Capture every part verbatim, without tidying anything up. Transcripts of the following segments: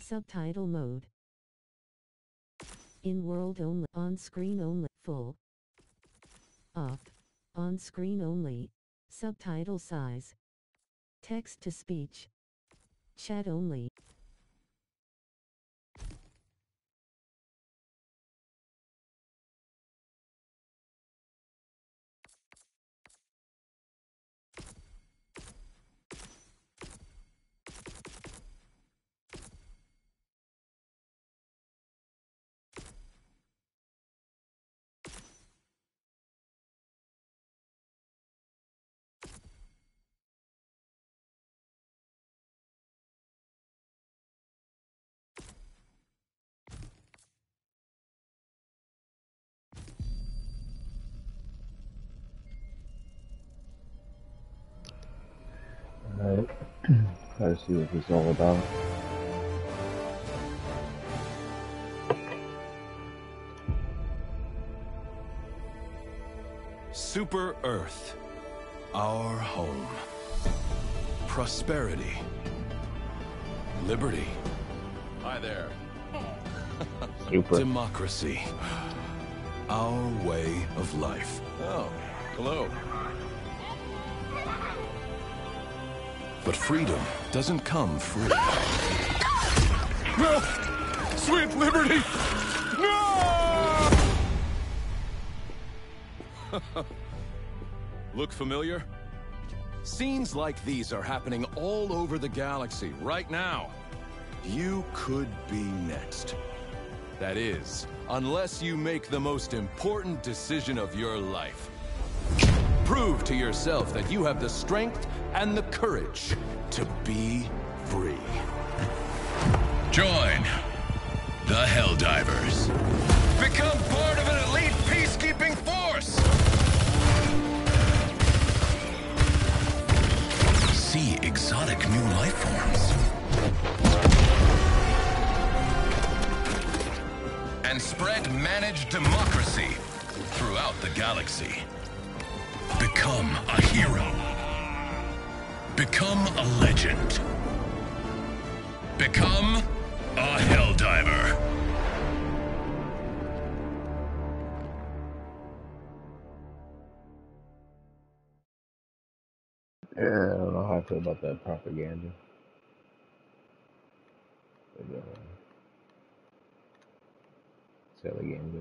Subtitle mode. In world only. On screen only. Full. Off. On screen only. Subtitle size. Text to speech. Chat only. Alright, try to see what this is all about. Super Earth, our home. Prosperity. Liberty. Hi there. Super. Democracy. Our way of life. Oh, hello. But freedom doesn't come free. No! Sweet liberty! No! Look familiar? Scenes like these are happening all over the galaxy right now. You could be next. That is, unless you make the most important decision of your life. Prove to yourself that you have the strength and the courage to be free. Join the Helldivers. Become part of an elite peacekeeping force! See exotic new life forms. And spread managed democracy throughout the galaxy. Become a hero. Become a legend. Become a Helldiver. Yeah, I don't know how I feel about that propaganda. But, uh, Teleganda.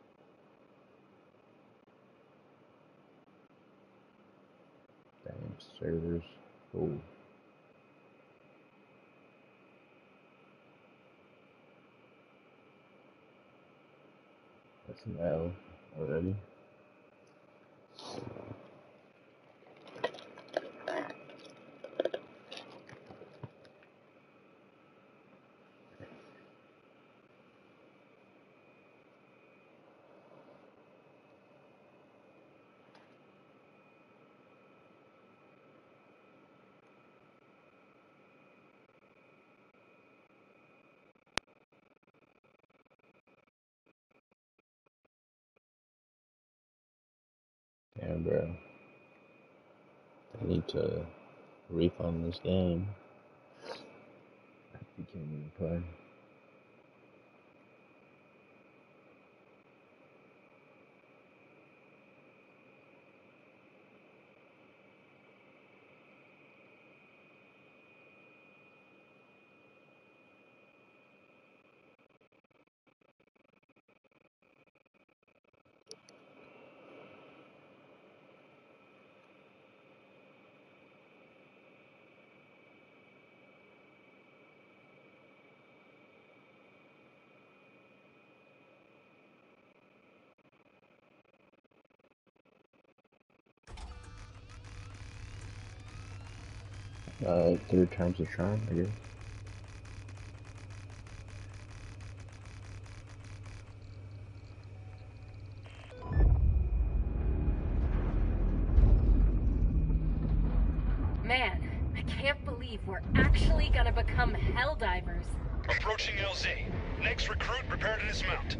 Damn servers. Cool. That's an L already. Damn, bro. I need to refund this game. You can't even play. Uh, third time's a charm, I guess. Man, I can't believe we're actually gonna become Helldivers. Approaching L Z. Next recruit, prepare to dismount.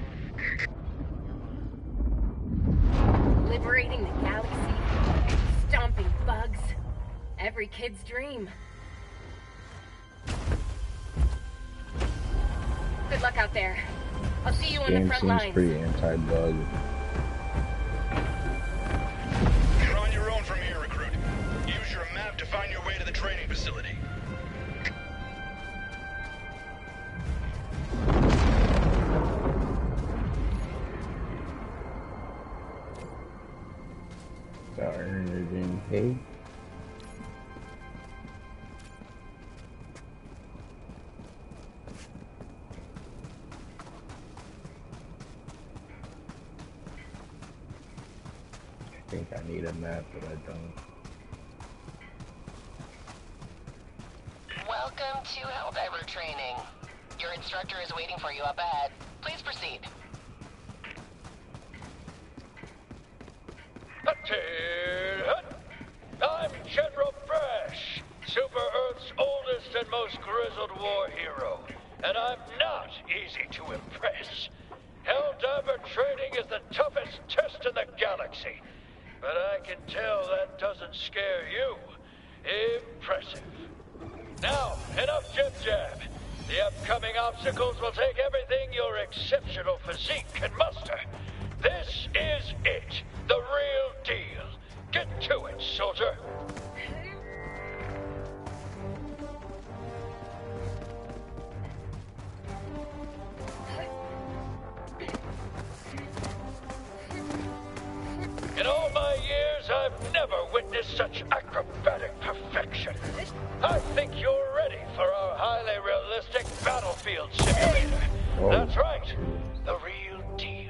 Liberating the galaxy, stomping bugs. Every kid's dream. Good luck out there. I'll see you on the Game front seems lines. pretty anti-bug. You're on your own from here, recruit. Use your map to find your way to the training facility. Darn, hey. I think I need a map, but I don't. Welcome to Helldiver training. Your instructor is waiting for you up ahead. Please proceed. I'm General Brash, Super Earth's oldest and most grizzled war hero, and I'm not easy to impress. Helldiver training is the toughest test in the galaxy, but I can tell that doesn't scare you. Impressive. Now, enough jib-jab. The upcoming obstacles will take everything your exceptional physique can muster. This is it, the real deal. Get to it, soldier. In all my years, I've never witnessed such acrobatic perfection. I think you're ready for our highly realistic battlefield simulator. Oh. That's right, the real deal.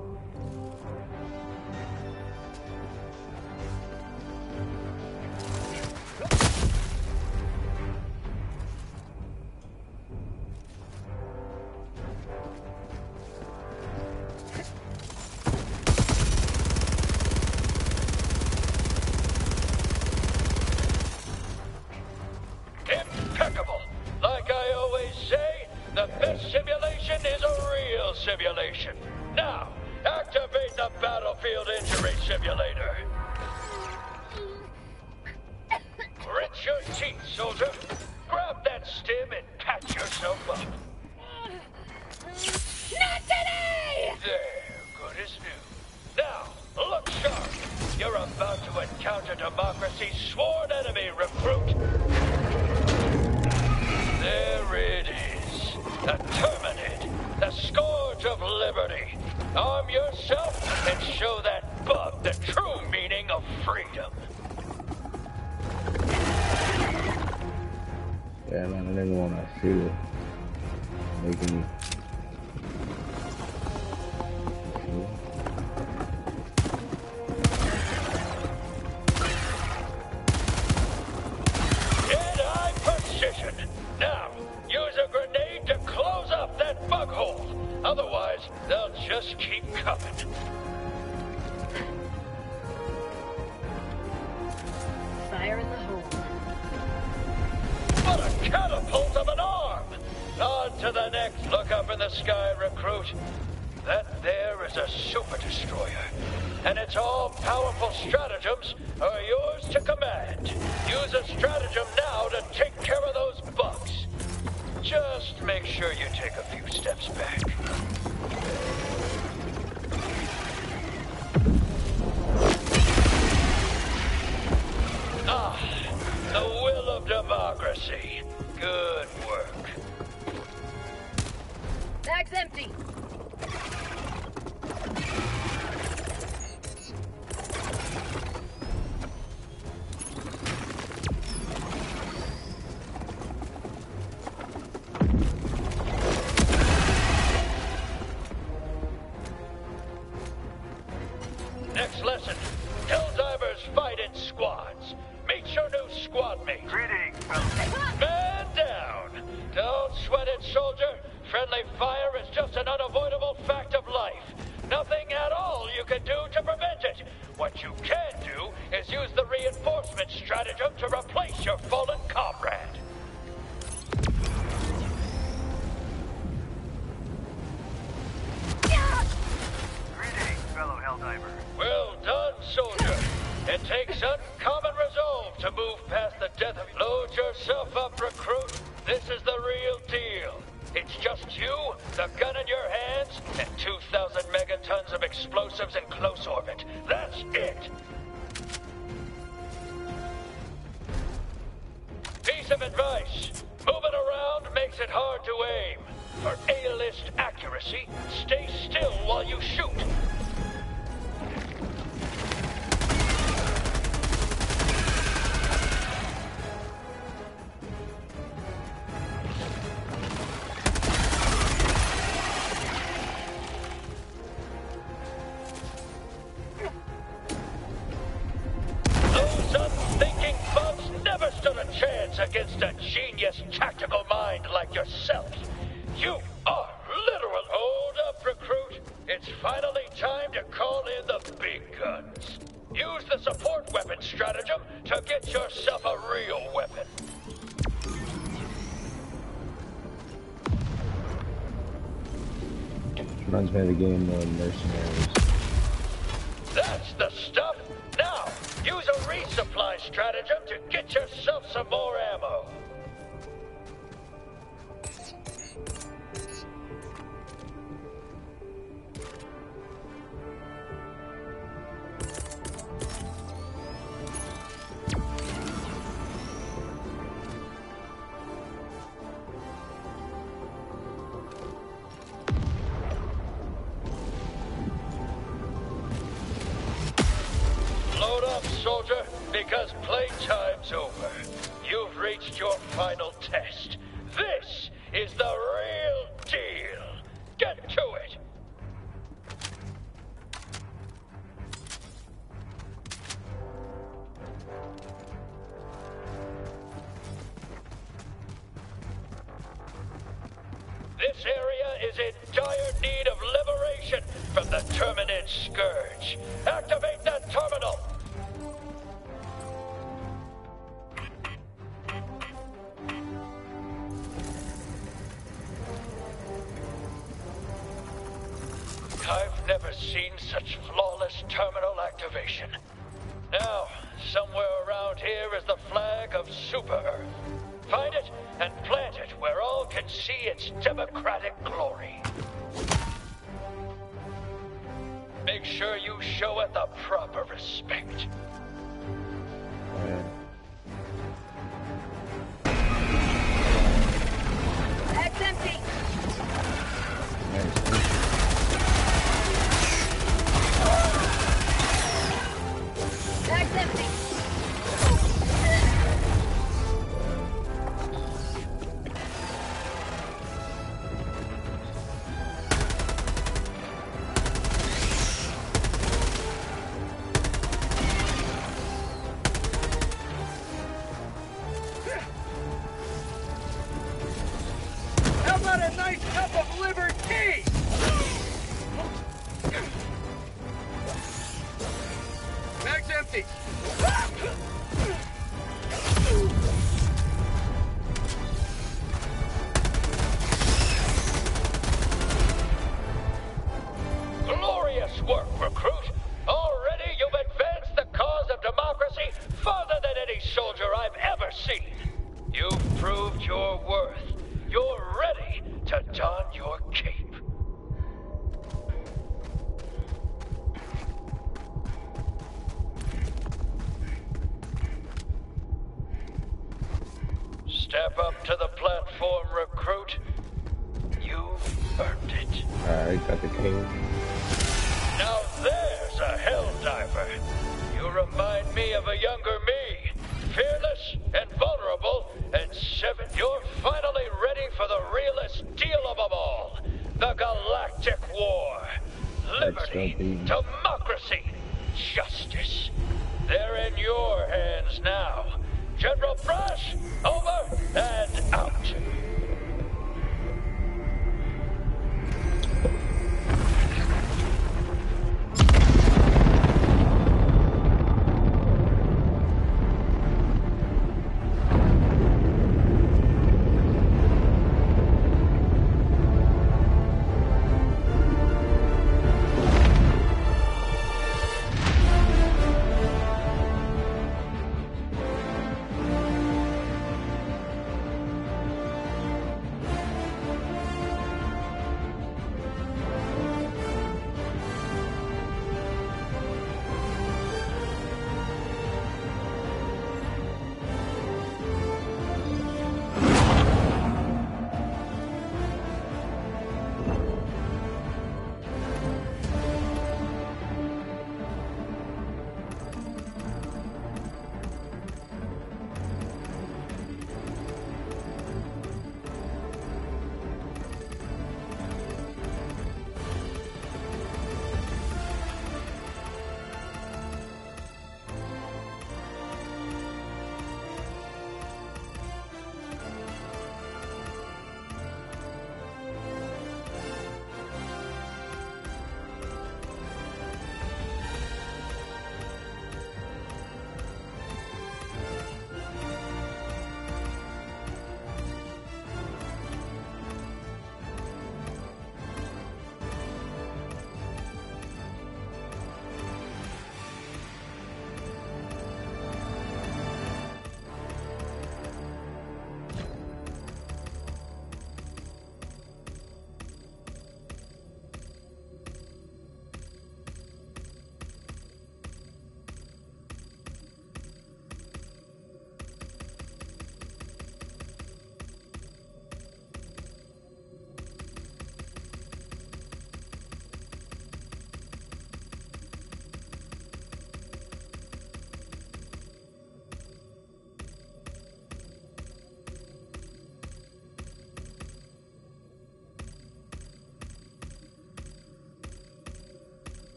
Impeccable. Like I always say, the best simulation is a real simulation. Now, activate the battlefield injury simulator. Rinse your teeth, soldier. Grab that stim and patch yourself up. Not today! There, good as new. Now, look sharp. You're about to encounter democracy's sworn enemy, recruit. There it is. The Terminid, the scourge of liberty. Arm yourself and show that bug the true meaning of freedom. Yeah, man, I didn't want to shoot it. Making me. In eye precision. Now, use a grenade to close up that bug hole. Otherwise, they'll just keep coming. Fire in the hole. What a catapult of an arm! On to the next look up in the sky, recruit. That there is a super destroyer, and its all-powerful stratagems are yours to command. Use a stratagem now to take care of those bugs. Just make sure you take a few steps back. Ah, the will of democracy. Good work. Bag's empty. Next lesson. Helldivers fight in squads. Meet your new squad mate. Greetings, Man down! Don't sweat it, soldier. Friendly fire is just an unavoidable fact of life. Nothing at all you can do to prevent it. What you can do is use the reinforcement stratagem to replace your fallen comrade. Greetings, fellow Helldiver. Well done, soldier. It takes uncommon resolve to move past the death of... Load yourself up, recruit. This is the real deal. It's just you the gun in your hands, and two thousand megatons of explosives in close orbit. That's it! Piece of advice. Moving around makes it hard to aim. For A-list accuracy, stay still while you shoot. Those unthinking bugs never stood a chance against a genius tactical mind like yourself. You are literal. Hold up, recruit. It's finally time to call in the big guns. Use the support weapon stratagem to get yourself a real weapon. Reminds me of the game uh, Mercenaries. That's the stuff. Now, use a resupply stratagem to get yourself some more ammo. Load up, soldier, because playtime's over. You've reached your final test. This is the real deal. Get to it. This area is in dire need of liberation from the Terminid Scourge. Activate that terminal! I've never seen such flawless terminal activation. Now, somewhere around here is the flag of Super Earth. Find it and plant it where all can see its democratic glory. Make sure you show it the proper respect. Bag's empty. Bag's empty. How about a nice cup of liver tea? Bag's empty. Glorious work, recruit. Already you've advanced the cause of democracy farther than any soldier I've ever seen. You've proved your worth. You're ready to don your cape. Step up to the platform, recruit. You've earned it. Alright, got the king. Now there's a Helldiver. You remind me of a younger me. Fearless and vulnerable, and seven. You're finally ready for the realest deal of them all. The Galactic War. Liberty, democracy, justice. They're in your hands now. General Brush, over and out.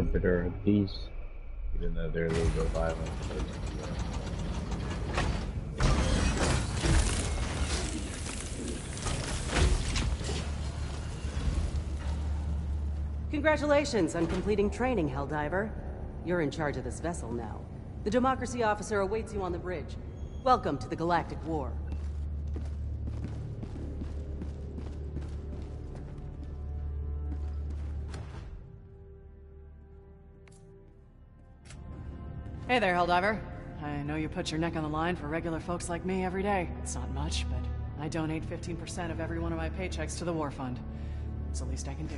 arbiter of peace, even though they're a little bit violent. But, Congratulations on completing training, Helldiver. You're in charge of this vessel now. The Democracy officer awaits you on the bridge. Welcome to the Galactic War. Hey there, Helldiver. I know you put your neck on the line for regular folks like me every day. It's not much, but I donate fifteen percent of every one of my paychecks to the War Fund. It's the least I can do.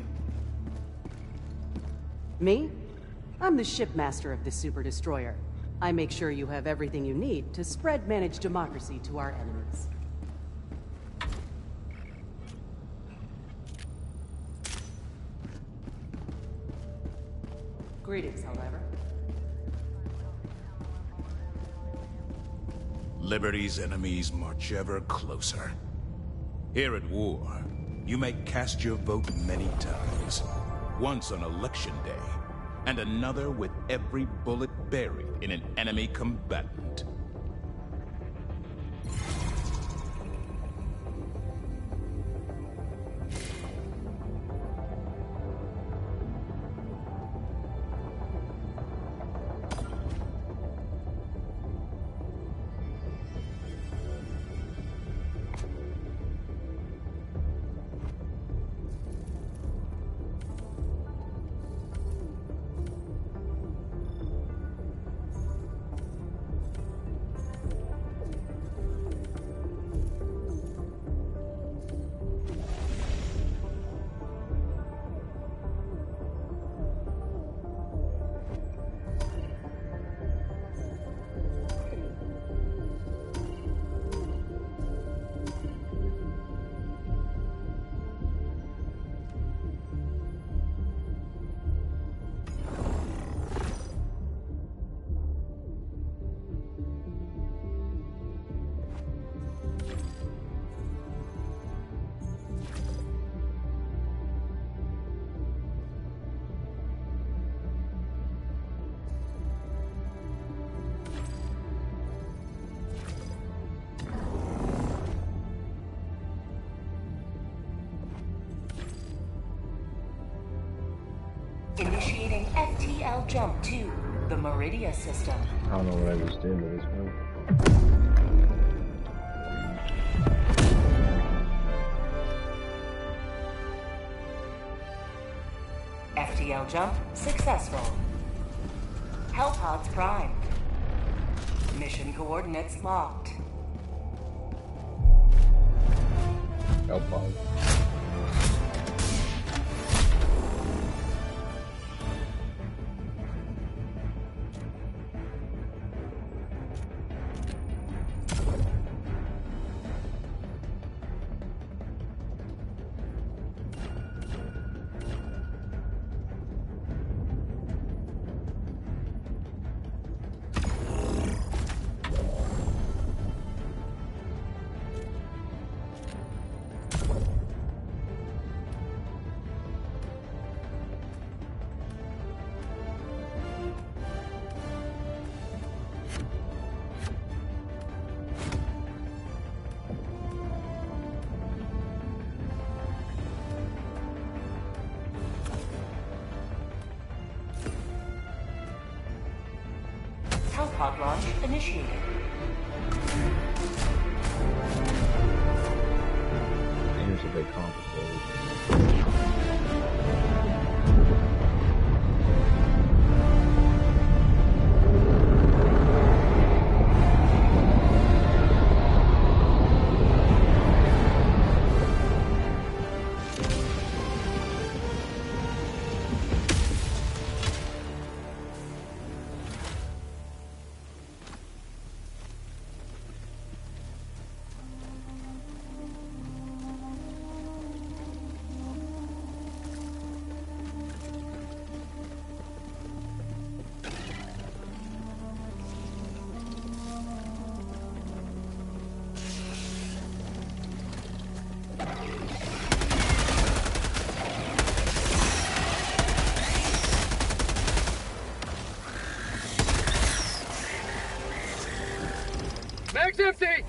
Me? I'm the shipmaster of this super destroyer. I make sure you have everything you need to spread managed democracy to our enemies. Greetings, Helldiver. Liberty's enemies march ever closer. Here at War, you may cast your vote many times. Once on election day, and another with every bullet buried in an enemy combatant. Initiating F T L jump to the Meridia system. I don't know what I just did, but it's fine. F T L jump successful. Hellpods primed. Mission coordinates locked. Hellpod. Hellpod launch initiated. Seems a bit complicated. empty!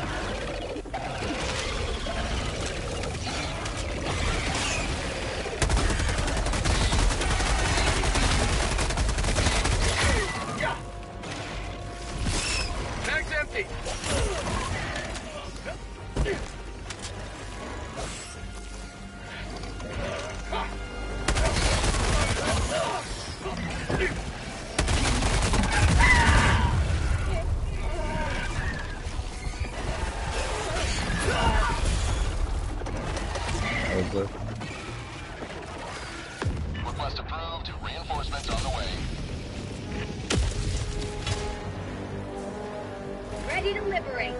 Bag's empty! Over. Request approved. Reinforcements on the way. Ready to liberate.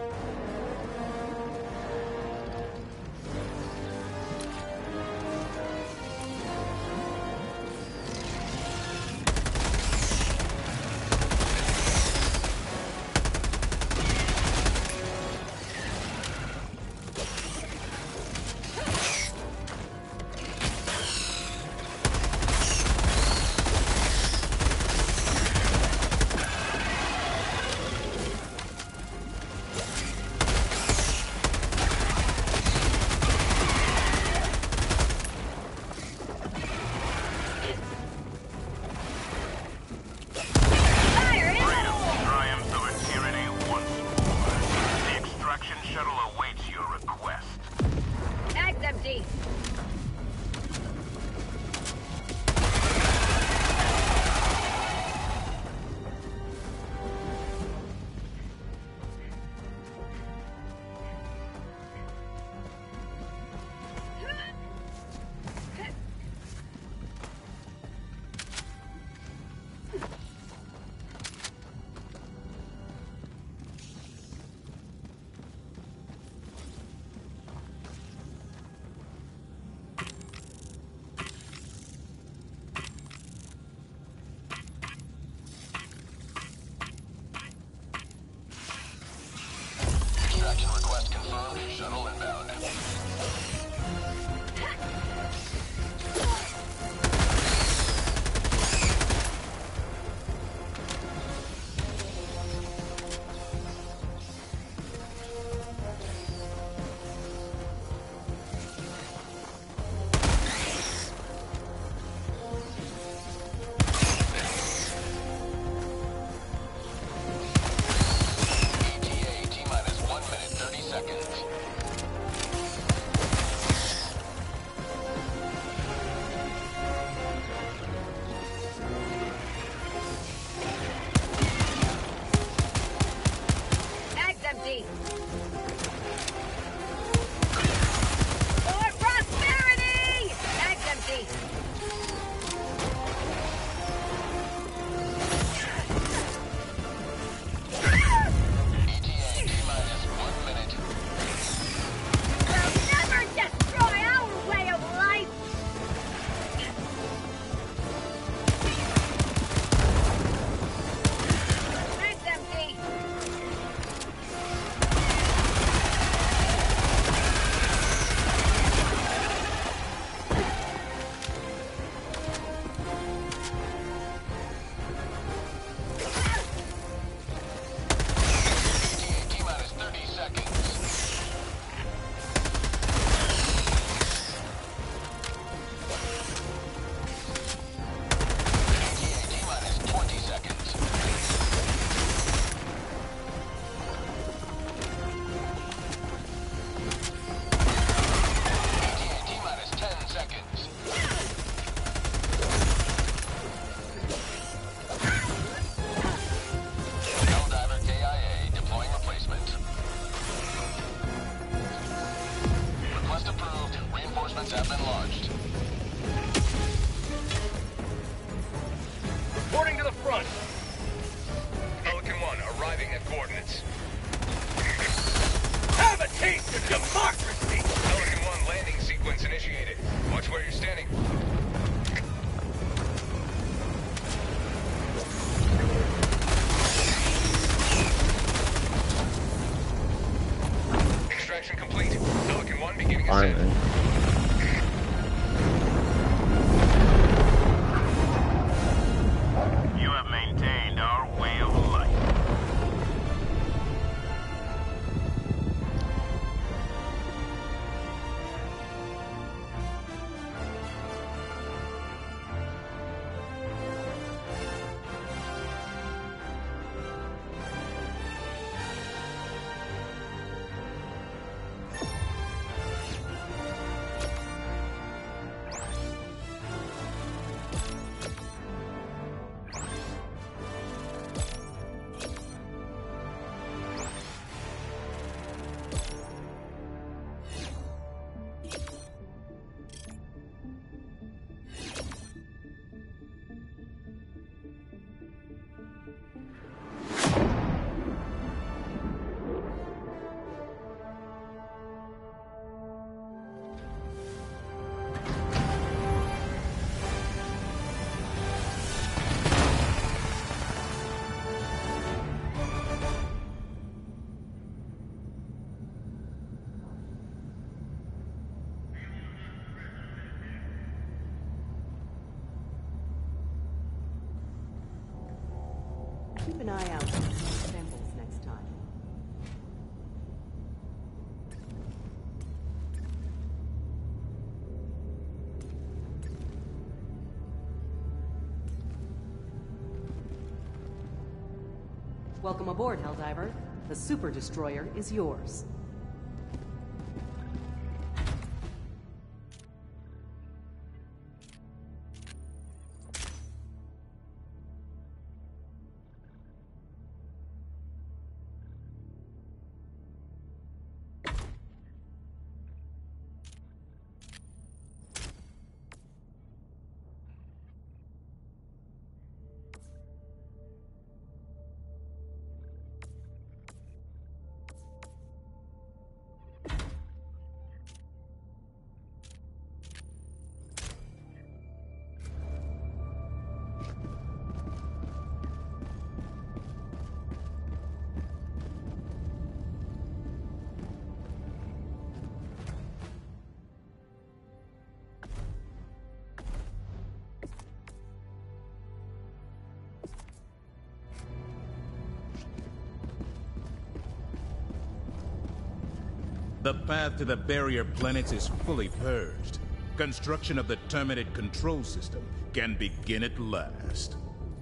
Triumphs over tyranny once more. The extraction shuttle awaits your request. Bag's empty. Extraction request confirmed. Shuttle inbound. E T A T-minus one minute, thirty seconds. Bag's empty. For prosperity! Bag's empty. E T A T-minus one minute. We'll never destroy our way of life! Bag's empty. E T A T-minus thirty seconds. E T A T-minus twenty seconds. E T A T-minus ten seconds. Helldiver K I A deploying replacement. Request approved. Reinforcements have been launched. Reporting to the front. Pelican one arriving at coordinates. Have a taste of democracy! Pelican one landing sequence initiated. Watch where you're standing. Extraction complete. Pelican one beginning Iron ascent. Man. You have maintained our way of life. Keep an eye out for samples next time. Welcome aboard, Helldiver. The Super Destroyer is yours. The path to the barrier planets is fully purged. Construction of the Terminate control system can begin at last.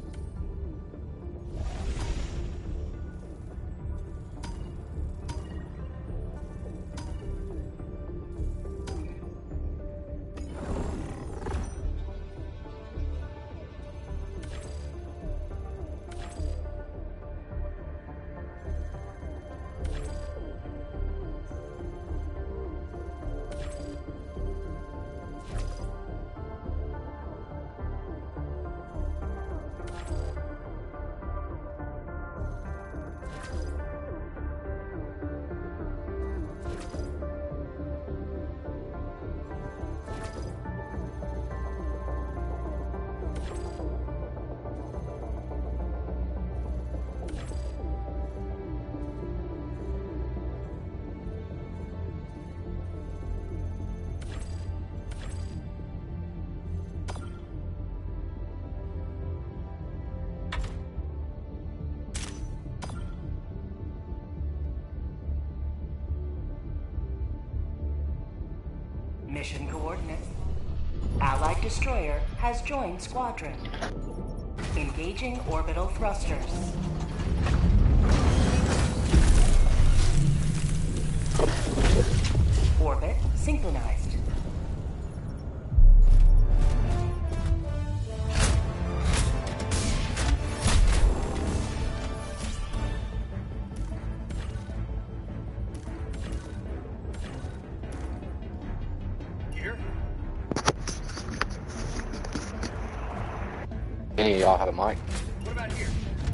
Mission coordinates. Allied destroyer has joined squadron. Engaging orbital thrusters. Orbit synchronized. Any of y'all have a mic? What about here?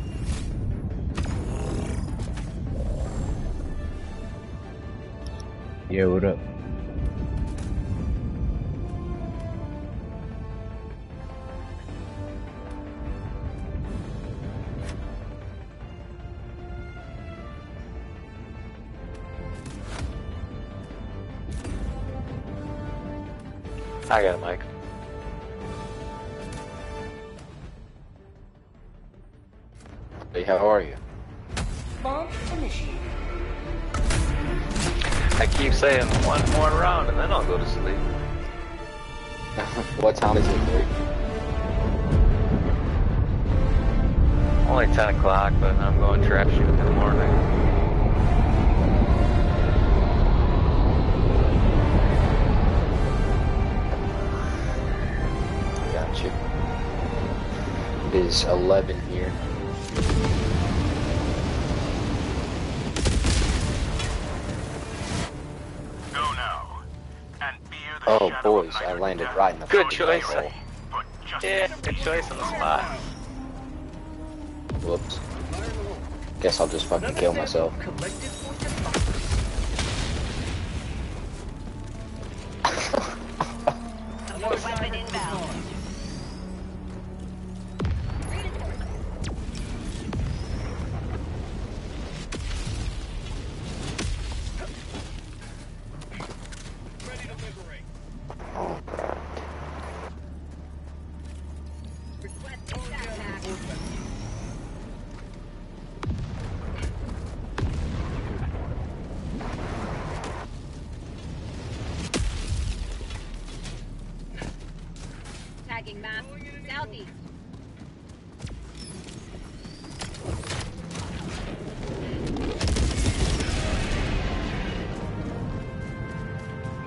Yeah, what up? I got a mic. Hey, how are you? Launch initiated. I keep saying one more round and then I'll go to sleep. What time is it, dude? Only ten o'clock, but I'm going trap shooting in the morning. Got you. It is eleven here. Go now. And bear the Oh, shadow boys, I landed right in the Good fucking choice. hole. Yeah, good choice on the spot. Whoops. Guess I'll just fucking kill myself. Weapon inbound.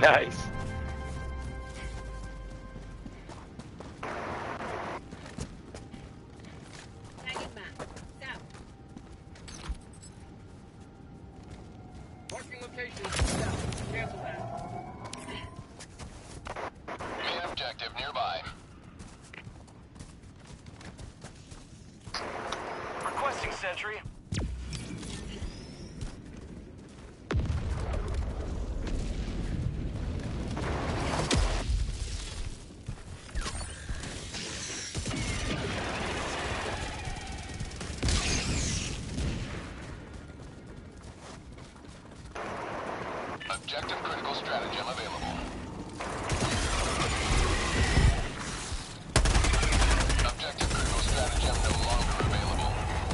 Nice. Marking location south. Cancel that. Main objective nearby. Requesting sentry. Objective critical stratagem available. Objective critical stratagem no longer available.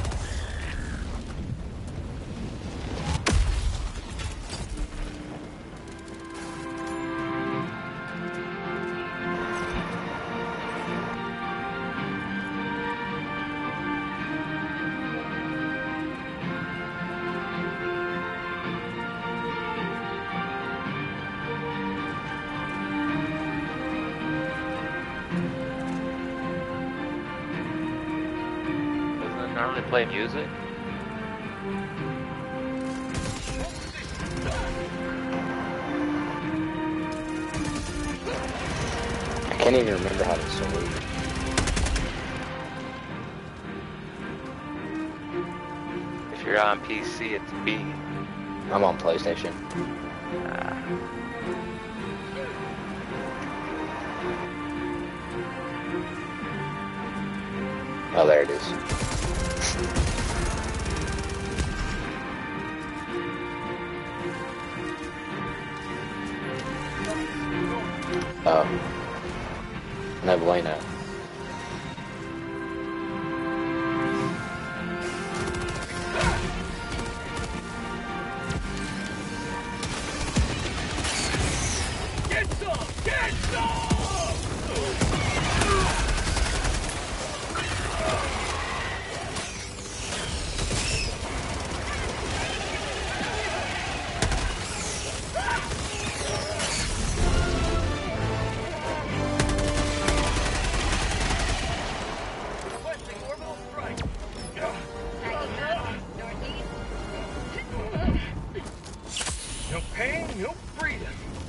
Doesn't it normally play music? I can't even remember how to salute. If you're on P C, it's B. I'm on PlayStation. Ah. Oh, there it is. Oh. No bueno. Get some! Get some! Requesting orbital strike. No pain, no freedom.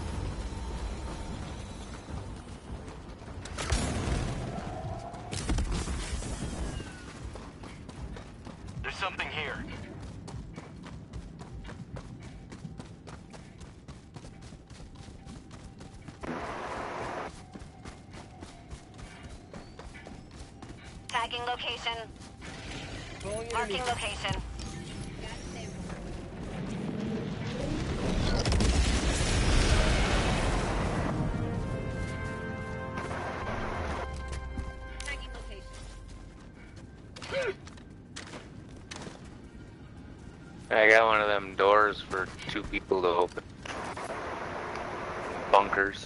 There's something here. Tagging location. Marking location. Tagging location. I got one of them doors for two people to open. Bunkers.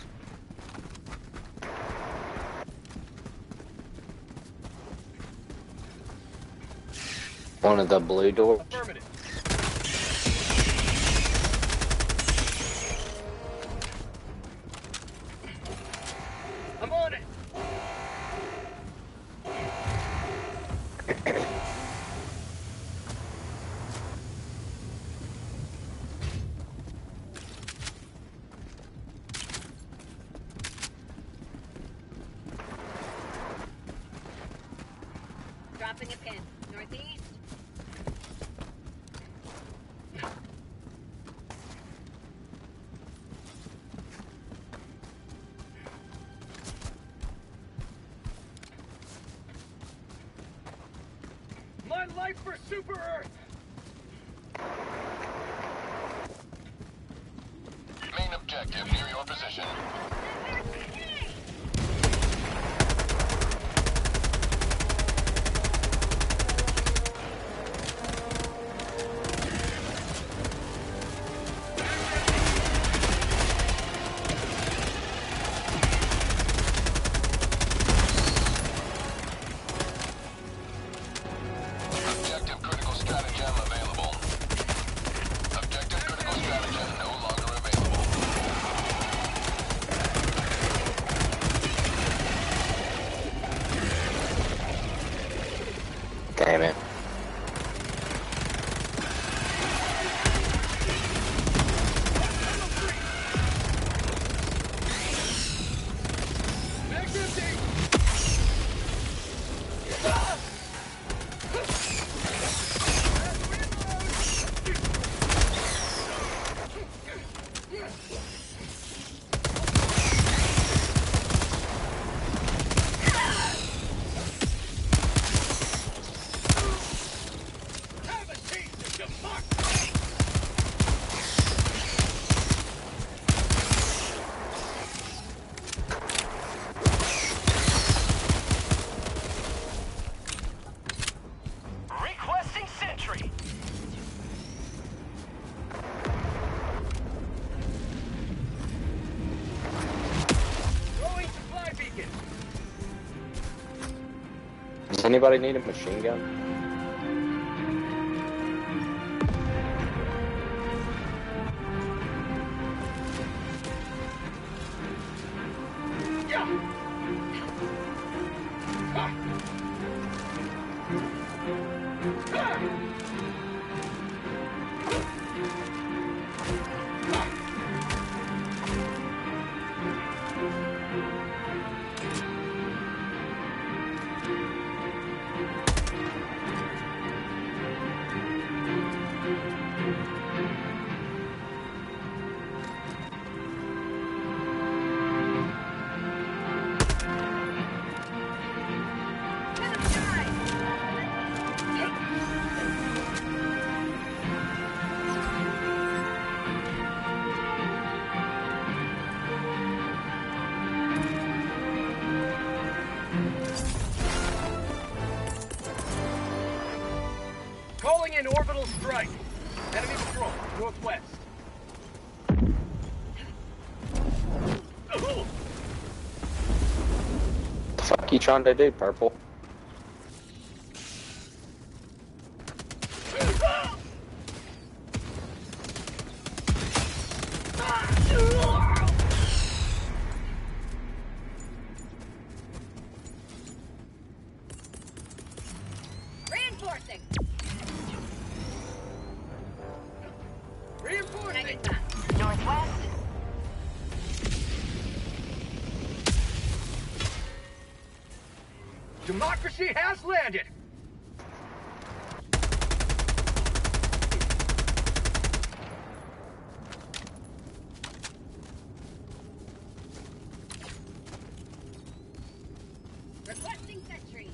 One of the blue doors. Affirmative. I'm on it. Dropping a pin. Northeast. My life for Super Earth. Main objective near your position. Objective critical stratagem available. Objective critical stratagem no longer available. Does anybody need a machine gun? Calling in orbital strike. Enemy patrol, northwest. What the fuck you trying to do, Purple? Reinforcing. Reinforcing. Northwest. Democracy has landed. Requesting sentry.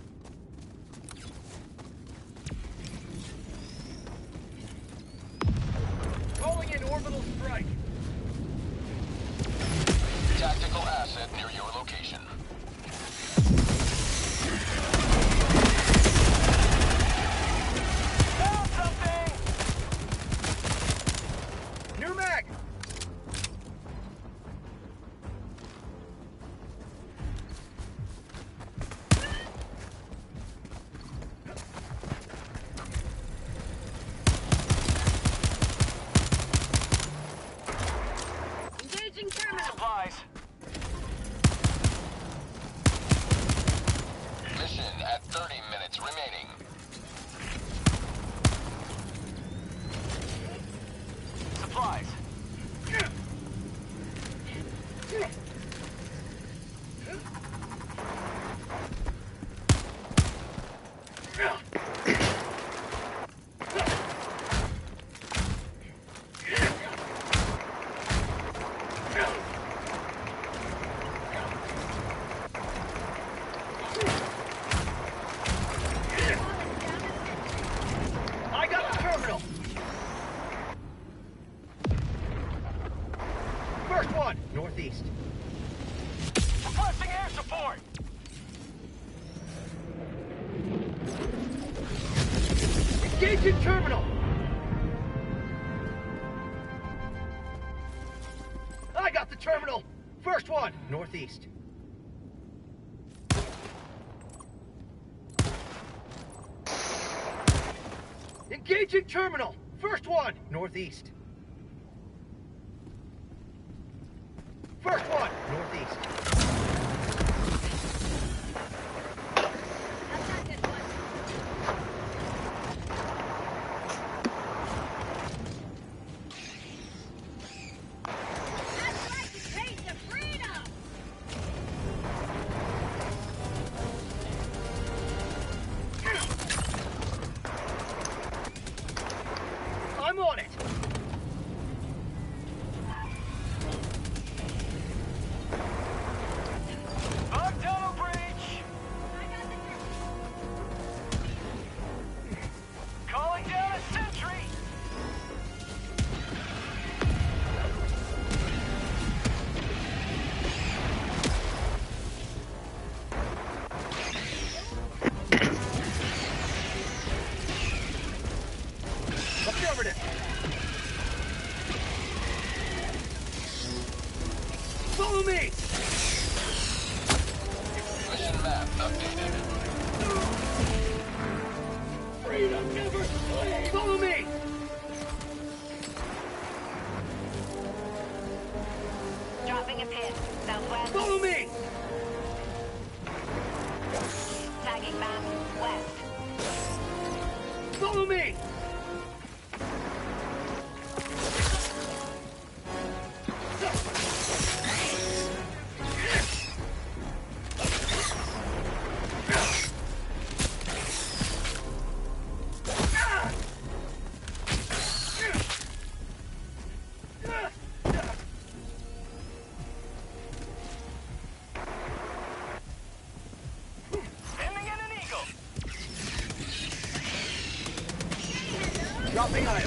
Calling in orbital strike. Tactical asset near your location. Found something! New mag! Engaging terminal. Supplies. Mission at thirty minutes remaining. Supplies. I got the terminal. First one, northeast. Requesting air support. Engaging terminal. I got the terminal. First one, northeast. Engaging terminal. First one, northeast. First one, northeast. I'd like to taste of freedom. I'm on it. Bug tunnel breach. Calling down a sentry. Affirmative. Follow me. Mission map updated. Follow me! Dropping a pin. Southwest. Follow me! Tagging map. West. Follow me! Dropping item.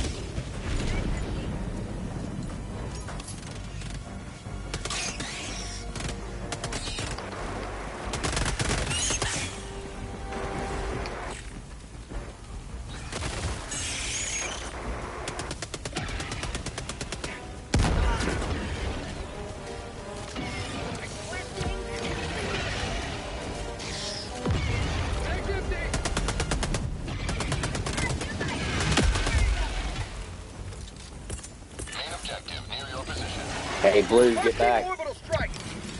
Hey, Blue, get back. Orbital strike.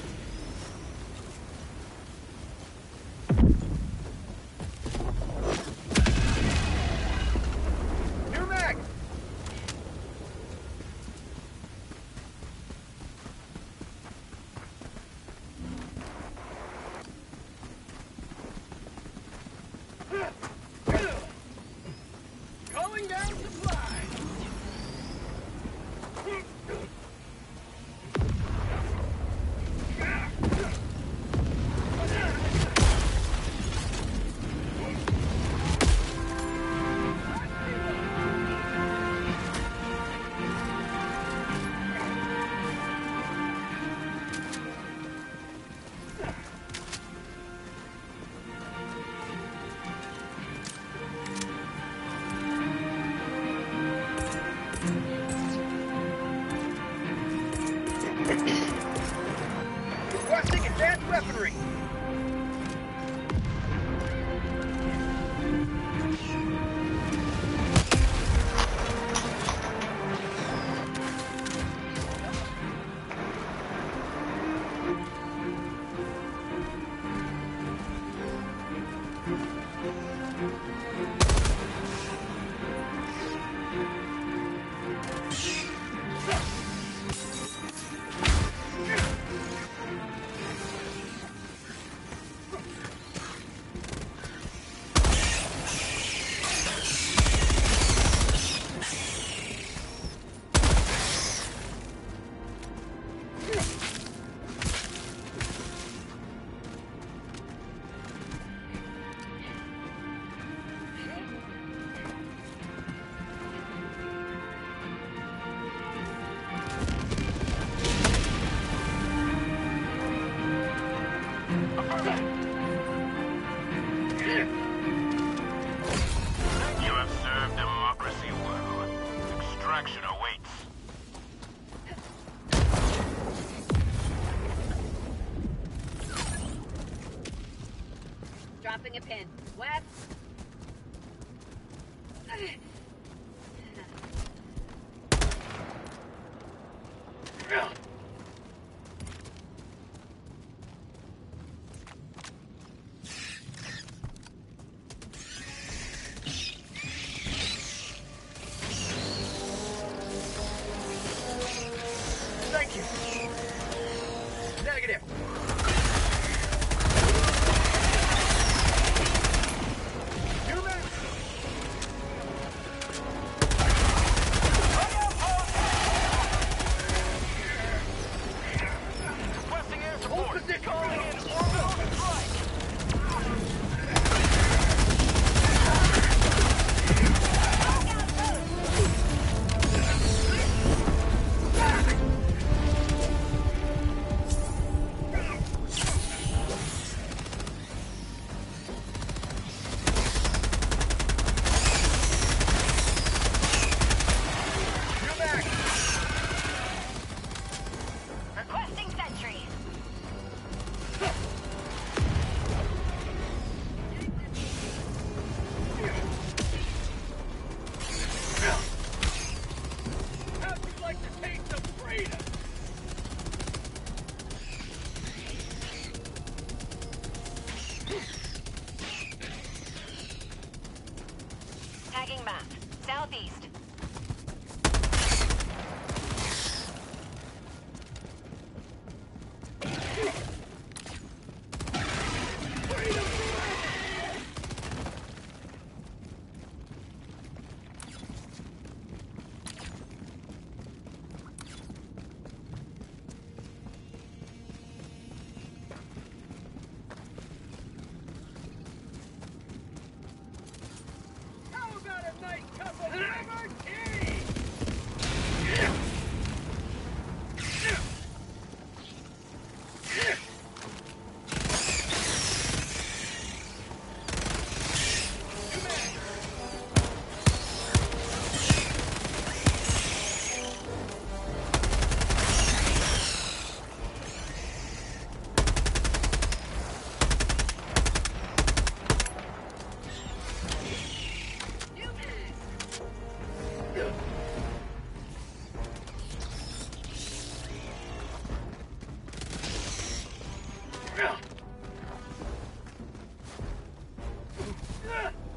New mag. Calling down supply. Requesting advanced weaponry. You have served democracy well. Extraction awaits. Dropping a pin. West. Thank you. Negative. New mag. Requesting air Hold support. position. Calling in orbital strike. Tagging map. Southeast. Yeah.